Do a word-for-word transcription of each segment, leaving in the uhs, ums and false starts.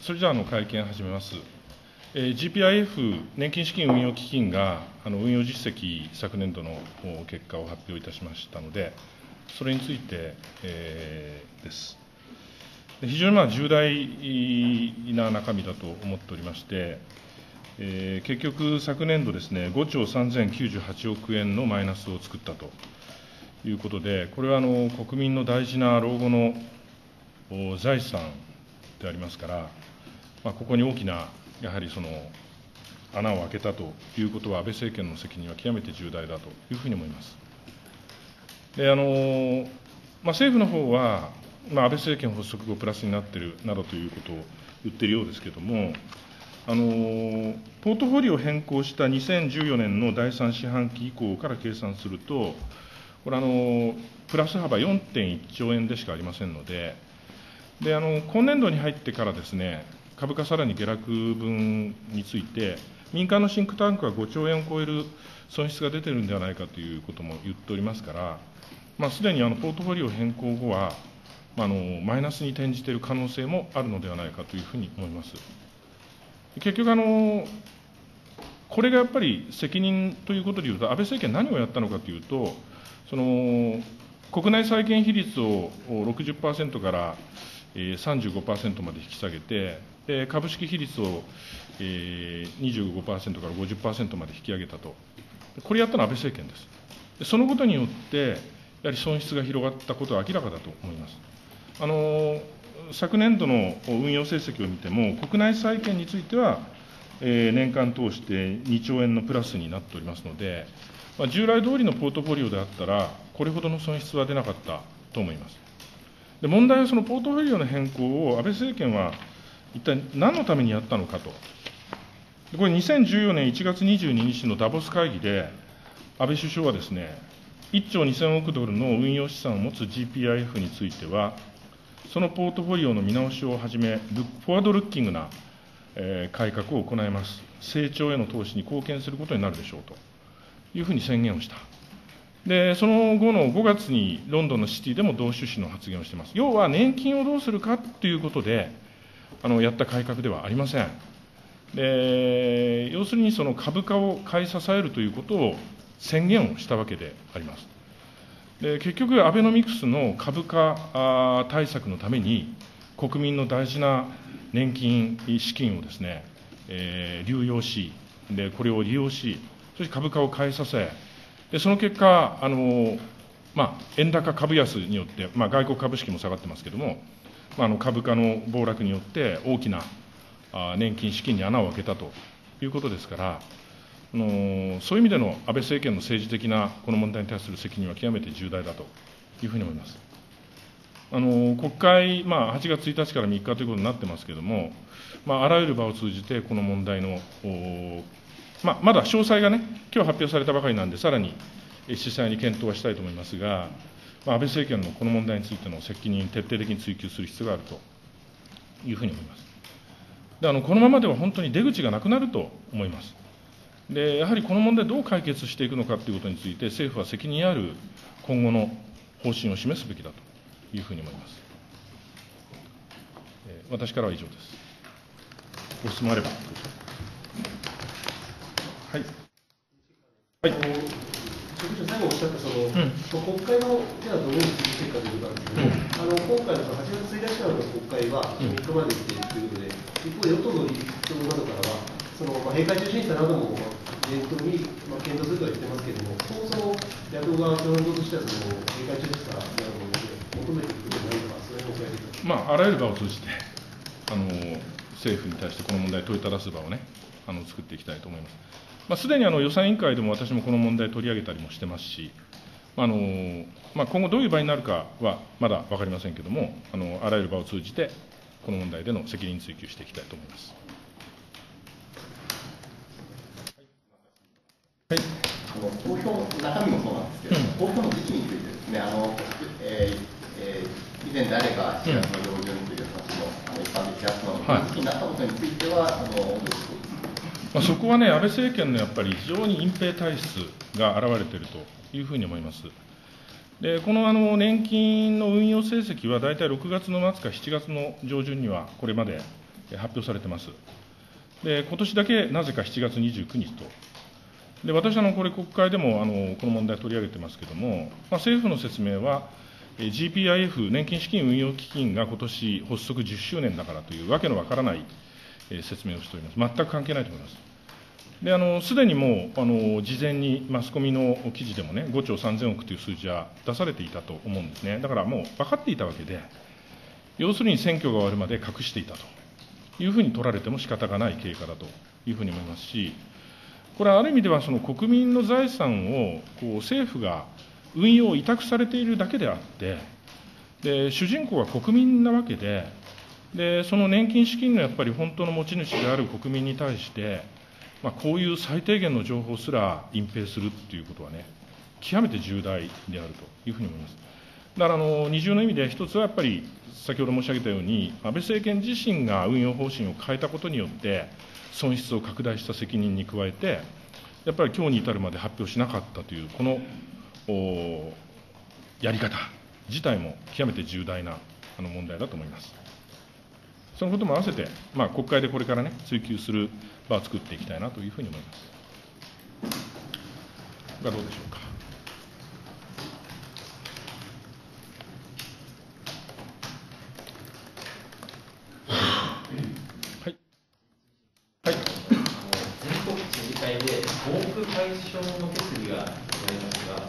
それじゃあ、あの会見を始めます。えー、ジーピーアイエフ 年金資金運用基金があの運用実績、昨年度の結果を発表いたしましたので、それについて、えー、です。非常にまあ重大な中身だと思っておりまして、えー、結局、昨年度ですね、ごちょうさんぜんきゅうじゅうはちおくえんのマイナスを作ったということで、これはあの国民の大事な老後の財産でありますから、まあ、ここに大きなやはりその穴を開けたということは、安倍政権の責任は極めて重大だというふうに思います。であのまあ、政府の方は、まあ、安倍政権発足後、プラスになっているなどということを言っているようですけれども、あのポートフォリオを変更したにせんじゅうよねんのだいさん四半期以降から計算すると、これあの、プラス幅 よんてんいっちょうえんでしかありませんので、であの今年度に入ってからですね、株価さらに下落分について、民間のシンクタンクはごちょうえんを超える損失が出てるんではないかということも言っておりますから、まあ、すでにあのポートフォリオ変更後は、まあ、あのマイナスに転じている可能性もあるのではないかというふうに思います。結局あの、これがやっぱり責任ということでいうと、安倍政権、何をやったのかというと、その国内債券比率を ろくじゅっパーセント からさんじゅうごパーセント まで引き下げて、で株式比率をにじゅうごパーセント から ごじゅっパーセント まで引き上げたと、これやったのは安倍政権です。でそのことによって、やはり損失が広がったことは明らかだと思います。あの昨年度の運用成績を見ても、国内債券については、えー、年間通してにちょうえんのプラスになっておりますので、まあ、従来通りのポートフォリオであったら、これほどの損失は出なかったと思います。で問題は、そのポートフォリオの変更を安倍政権は一体何のためにやったのかと。これ、にせんじゅうよねんいちがつにじゅうににちのダボス会議で、安倍首相はですね、いっちょうにせんおくドルの運用資産を持つ ジーピーアイエフ については、そのポートフォリオの見直しをはじめ、フォワードルッキングな改革を行います。成長への投資に貢献することになるでしょうというふうに宣言をした。で、その後のごがつにロンドンのシティでも同趣旨の発言をしています。要は年金をどうするかということで、あのやった改革ではありません。で要するにその株価を買い支えるということを宣言をしたわけであります。で結局、アベノミクスの株価対策のために、国民の大事な年金資金をですね、えー、流用しで、これを利用し、そして株価を買い支え、でその結果、あのまあ、円高株安によって、まあ、外国株式も下がってますけれども、まあ、あの株価の暴落によって、大きなあ年金資金に穴を開けたということですから、あのそういう意味での安倍政権の政治的なこの問題に対する責任は極めて重大だというふうに思います。あの国会、まあ、はちがつついたちからみっかということになってますけれども、まあ、あらゆる場を通じて、この問題の、まあ、まだ詳細がね、今日発表されたばかりなんで、さらに詳細に検討はしたいと思いますが、まあ、安倍政権のこの問題についての責任、徹底的に追及する必要があるというふうに思います。であのこのままでは本当に出口がなくなると思います。でやはりこの問題、どう解決していくのかということについて、政府は責任ある今後の方針を示すべきだというふうに思います。えー、私からは以上です。ご質問あれば。はい。 はい。職長、最後おっしゃったその、うん、国会のじゃあどのように続けるかということなんですけど、うん、あの今回のはちがつついたちからの国会はみっかまでということで、一方で与党の理事長などからは、そのまあ、閉会中審査なども念頭に、まあ、検討するとは言ってますけれども、そもそも野党側、共和党としてはその閉会中審査なども求めていくことになるのか、それをお伝えください。 まあ、あらゆる場を通じてあの、政府に対してこの問題を問いただす場をね、あの作っていきたいと思います。まあ、すでにあの予算委員会でも私もこの問題を取り上げたりもしてますし、あのまあ、今後どういう場合になるかはまだ分かりませんけれども、あのあらゆる場を通じて、この問題での責任追及していきたいと思います。 はい、あの投票の中身もそうなんですけど、うん、投票の時期についてですね、あのえーえー、以前であればしがつの上旬という話も、うん、あの一般的なその時期になったことについては、はい、あのどういうことですか。 まあ、そこはね、安倍政権のやっぱり非常に隠蔽体質が現れているというふうに思います。でこのあの年金の運用成績は、大体ろくがつの末かしちがつの上旬には、これまで発表されてます。で、今年だけなぜかしちがつにじゅうくにちと。で、私、あのこれ、国会でもあのこの問題取り上げてますけれども、まあ、政府の説明は、ジーピーアイエフ、年金資金運用基金が今年発足じゅっしゅうねんだからというわけのわからない説明をしております。全く関係ないと思います。で、あのすでにもうあの事前にマスコミの記事でもね、ごちょうさんぜんおくという数字は出されていたと思うんですね。だからもう分かっていたわけで、要するに選挙が終わるまで隠していたというふうに取られても仕方がない経過だというふうに思いますし、これはある意味ではその国民の財産をこう政府が運用を委託されているだけであって、で主人公は国民なわけで、でその年金資金のやっぱり本当の持ち主である国民に対して、まあ、こういう最低限の情報すら隠蔽するっていうことはね、極めて重大であるというふうに思います。だからあの二重の意味で、一つはやっぱり、先ほど申し上げたように、安倍政権自身が運用方針を変えたことによって、損失を拡大した責任に加えて、やっぱり今日に至るまで発表しなかったという、このやり方自体も極めて重大なあの問題だと思います。そのことも合わせて、まあ、国会でこれからね、追及する場を作っていきたいなというふうに思います。がどうでしょうか。はい。はい。 全国知事会で合区解消の決議がございますが、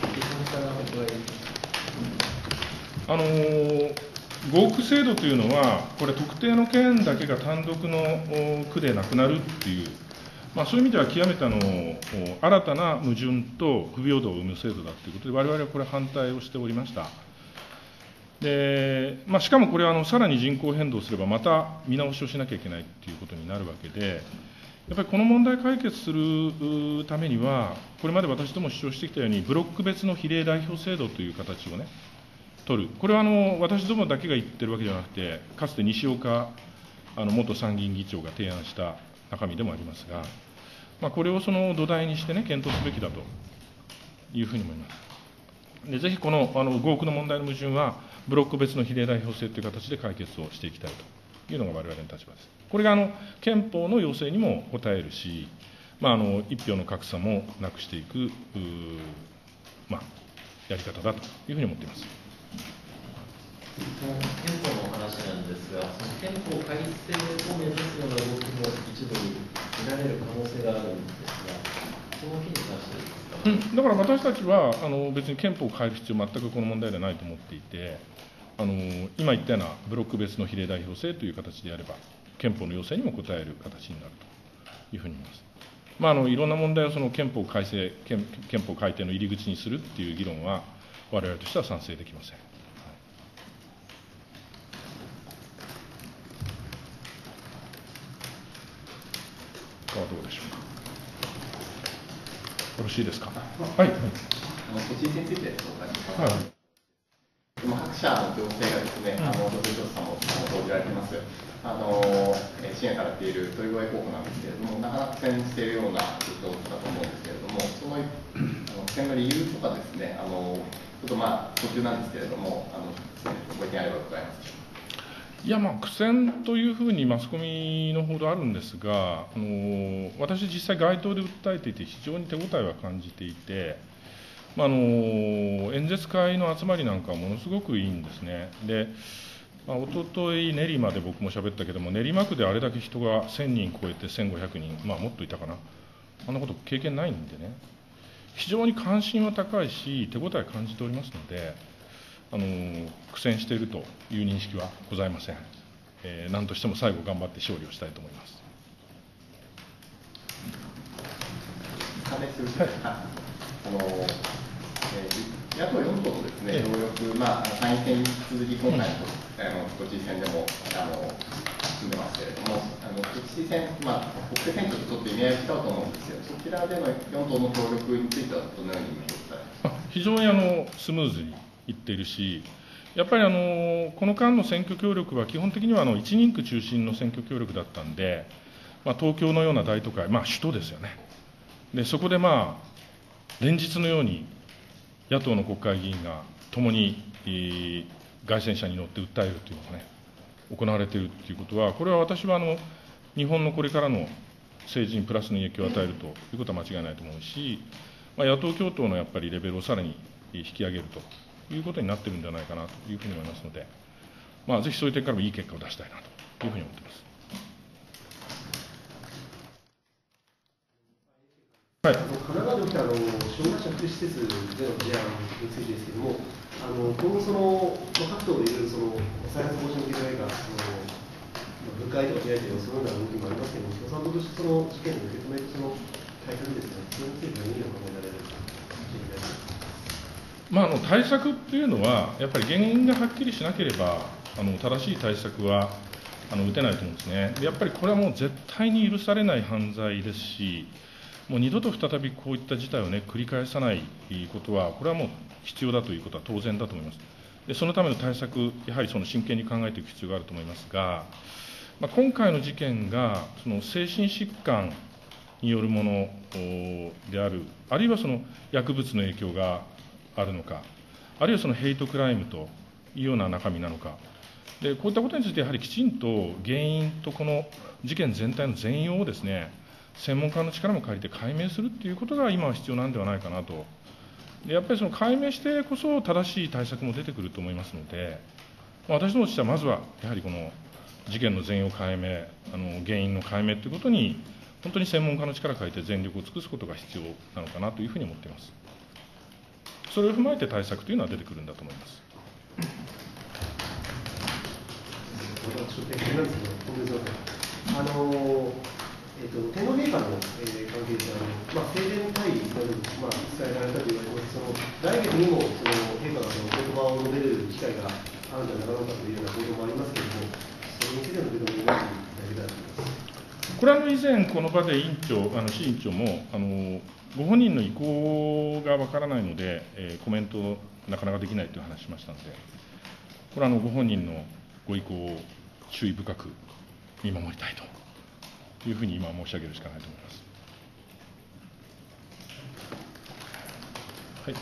あのー、合区制度というのは、これ、特定の県だけが単独の区でなくなるっていう、まあ、そういう意味では極めてあの新たな矛盾と不平等を生む制度だということで、われわれはこれ、反対をしておりました。でまあ、しかもこれはあの、さらに人口変動すれば、また見直しをしなきゃいけないということになるわけで、やっぱりこの問題解決するためには、これまで私ども主張してきたように、ブロック別の比例代表制度という形をね、取る、これはあの私どもだけが言ってるわけじゃなくて、かつて西岡あの元参議院議長が提案した中身でもありますが、まあ、これをその土台にしてね、検討すべきだというふうに思います。でぜひこのあの合区の問題の矛盾は、ブロック別の比例代表制という形で解決をしていきたいというのがわれわれの立場です。これがあの憲法の要請にも応えるし、まあ、あの一票の格差もなくしていく、まあ、やり方だというふうに思っています。 その憲法の話なんですが、その憲法改正を目指すような動きも一部に見られる可能性があるんですが、その件に関してですか。うん、だから私たちはあの別に憲法を変える必要、全くこの問題ではないと思っていて、あの今言ったようなブロック別の比例代表制という形であれば、憲法の要請にも応える形になるというふうに思います。まあ、あのいろんな問題をその憲法改正憲、憲法改定の入り口にするっていう議論は、われわれとしては賛成できません。はどうでしょうか。よろしいですか。はい。 あの都知事についてお伺いします。はい。各社の行政がですね、あの、土井さんも報じられています。あの、支援されている鳥越候補なんですけれども、なかなか苦戦しているような状況だと思うんですけれども、その、あの苦戦の理由とかですね、あの、ちょっとまあ、途中なんですけれども、あの、ご意見あれば伺います。 いや、まあ、苦戦というふうにマスコミの報道あるんですが、あの私、実際、街頭で訴えていて、非常に手応えは感じていて、まあ、あの演説会の集まりなんかはものすごくいいんですね。でまあ、おととい練馬で僕も喋ったけども、練馬区であれだけ人がせんにん超えてせんごひゃくにん、まあ、もっといたかな、あんなこと経験ないんでね、非常に関心は高いし、手応え感じておりますので、あの苦戦しているという認識はございません。えー、何としても最後、頑張って勝利をしたいと思います。 はい、あのえー、野党よん党とですね、協力、まあ、参院選に引き続き、今回の、うん、あの都知事選でもあの進んでますけれども、あの都知事選、まあ、国政選挙とちょっと意味合いが違うと思うんですけど、そちらでのよん党の協力については、どのように見ていますか。 非常にあのスムーズにいっているし、やっぱりあのこの間の選挙協力は、基本的にはあの一人区中心の選挙協力だったんで、まあ、東京のような大都会、まあ、首都ですよね。でそこでまあ連日のように野党の国会議員が共に、えー、街宣車に乗って訴えるというのはね、 行われているということは、これは私はあの日本のこれからの政治にプラスの影響を与えるということは間違いないと思うし、まあ、野党共闘のやっぱりレベルをさらに引き上げるということになっているんではないかなというふうに思いますので、まあ、ぜひそういう点からもいい結果を出したいなというふうに思っています。 はい、神奈川で起きたあの障害者福祉施設での事案についてですけれども、あの今後その、まあ、各党でいろいろその再発防止の議題がその、まあ、部会とか開いているそのような動きもありますけれども、共産党としてその事件の受け止めとその対策ですね、それについて何を考えられるかまあ、あの対策っていうのは、やっぱり原因がはっきりしなければ、あの正しい対策はあの打てないと思うんですね。でやっぱりこれはもう絶対に許されない犯罪ですし、もう二度と再びこういった事態を、ね、繰り返さないことは、これはもう必要だということは当然だと思います。でそのための対策、やはりその真剣に考えていく必要があると思いますが、まあ、今回の事件がその精神疾患によるものである、あるいはその薬物の影響があるのか、あるいはそのヘイトクライムというような中身なのか、でこういったことについて、やはりきちんと原因とこの事件全体の全容をですね、専門家の力も借りて解明するということが今は必要なんではないかなと。でやっぱりその解明してこそ正しい対策も出てくると思いますので、私どもとしてはまずはやはりこの事件の全容解明、あの原因の解明ということに、本当に専門家の力を借りて全力を尽くすことが必要なのかなというふうに思っています。それを踏まえて対策というのは出てくるんだと思います。 あのえー、と天皇陛下の、えー、関係者の、まあ、正殿会議などに、まあ、伝えられたと言われます、その来月にもその陛下がその言葉を述べる機会があるんじゃなかろうかというような報道もありますけれども、それについての受け止めをいただけたらと思います。 これは以前、この場で委員長、あの市委員長もあの、ご本人の意向がわからないので、えー、コメントなかなかできないという話しましたので、これはあのご本人のご意向を注意深く見守りたいというふうに今申し上げるしかないと思います。はい。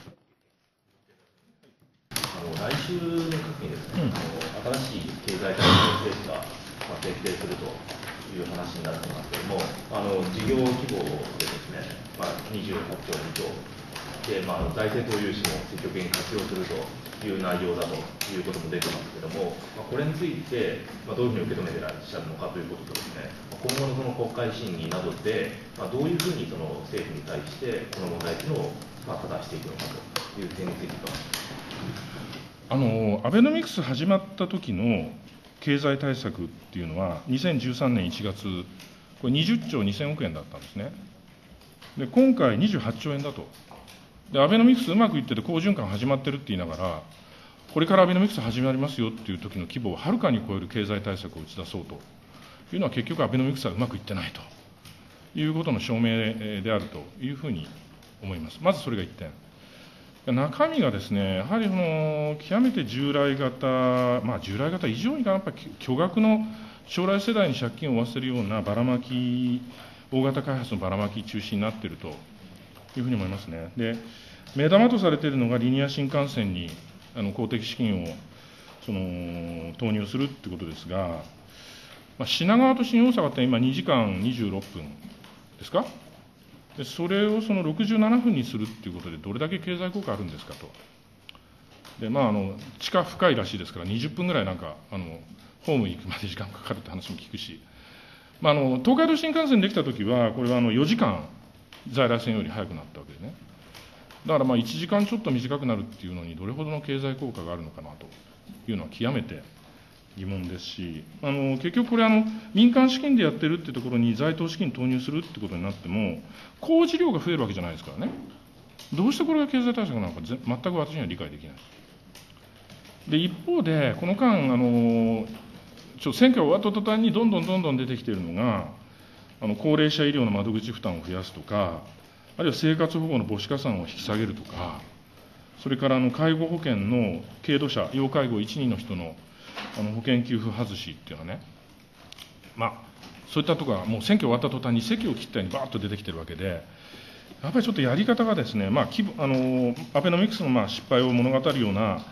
あの来週の閣議にですね、うん、あの新しい経済対策政策が決定するという話になると思いますけれども、あの事業規模でですね、まあ、にじゅうはっちょうえんちょうで、まあ、財政投融資も積極的に活用するという内容だということも出てますけれども、まあ、これについて、まあ、どういうふうに受け止めていらっしゃるのかということとですね、今後のその国会審議などで、まあ、どういうふうにその政府に対してこの問題というのをまあ正していくのかという点については。 あのアベノミクス始まった時の経済対策っていうのは、にせんじゅうさんねんいちがつ、これにじゅっちょうにせんおくえんだったんですね。で今回にじゅうはっちょうえんだと。でアベノミクスうまくいってて好循環始まってるって言いながら、これからアベノミクス始まりますよっていう時の規模をはるかに超える経済対策を打ち出そうというのは、結局アベノミクスはうまくいってないということの証明であるというふうに思います。まずそれがいってん。中身がですね、やはりその極めて従来型、まあ、従来型以上にやっぱり巨額の将来世代に借金を負わせるようなばらまき、大型開発のばらまき中心になっているというふうに思いますね。で、目玉とされているのがリニア新幹線にあの公的資金をその投入するということですが、まあ、品川と新大阪って今にじかんにじゅうろっぷんですか。でそれをそのろくじゅうななふんにするということで、どれだけ経済効果あるんですかと。でまあ、あの地下深いらしいですから、にじゅっぷんぐらいなんかあのホームに行くまで時間かかるって話も聞くし、まあ、あの東海道新幹線できたときは、これはあのよじかん在来線より早くなったわけでね。だからまあいちじかんちょっと短くなるっていうのに、どれほどの経済効果があるのかなというのは極めて疑問ですし、あの結局これあの、民間資金でやってるっていうところに在当資金投入するってことになっても、工事量が増えるわけじゃないですからね、どうしてこれが経済対策なのか、全く私には理解できない。で一方で、この間、あのちょ選挙が終わった途端にどんどんどんどん出てきているのが、あの高齢者医療の窓口負担を増やすとか、あるいは生活保護の母子加算を引き下げるとか、それからあの介護保険の軽度者、要介護いち、にの人のあの保険給付外しっていうのはね、まあ、そういったところがもう選挙終わった途端に席を切ったようにばーっと出てきてるわけで、やっぱりちょっとやり方がですね、まあ、あのアベノミクスのまあ失敗を物語るような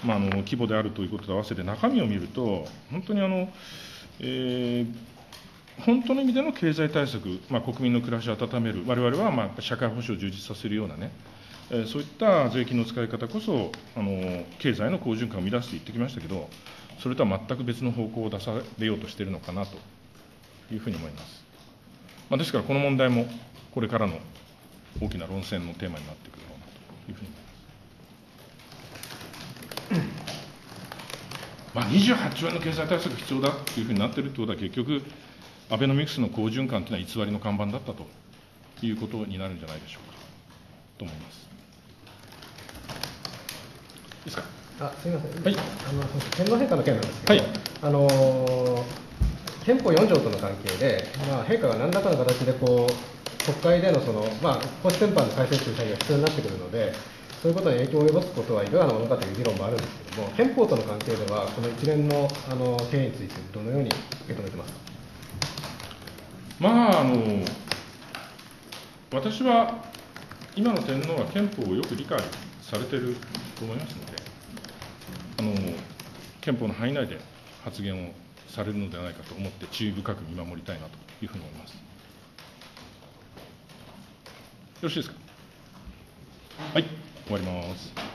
まあ、あの規模であるということと合わせて、中身を見ると、本当にあの、えー、本当の意味での経済対策、まあ、国民の暮らしを温める、われわれはまあ社会保障を充実させるようなね、えー、そういった税金の使い方こそ、あの経済の好循環を生み出すと言ってきましたけど、それとは全く別の方向を出されようとしているのかなというふうに思います。まあ、ですから、この問題もこれからの大きな論戦のテーマになってくるのかなというふうに思います。まあ、にじゅうはちちょうえんの経済対策が必要だというふうになっているということは、結局、アベノミクスの好循環というのは偽りの看板だったということになるんじゃないでしょうかと思います。いいですか。 あ、すみません。 はい。 あの天皇陛下の件なんですけど、 はい、 あの憲法よん条との関係で、まあ、陛下が何らかの形でこう国会でのその、まあ、皇室典範の改正という作業が必要になってくるので、そういうことに影響を及ぼすことはいかがなものかという議論もあるんですけれども、憲法との関係では、この一連のあの経緯について、どのように受け止めてますか。 まあ、あの私は今の天皇は憲法をよく理解されていると思いますので、あの憲法の範囲内で発言をされるのではないかと思って、注意深く見守りたいなというふうに思います。よろしいですか。はい、終わります。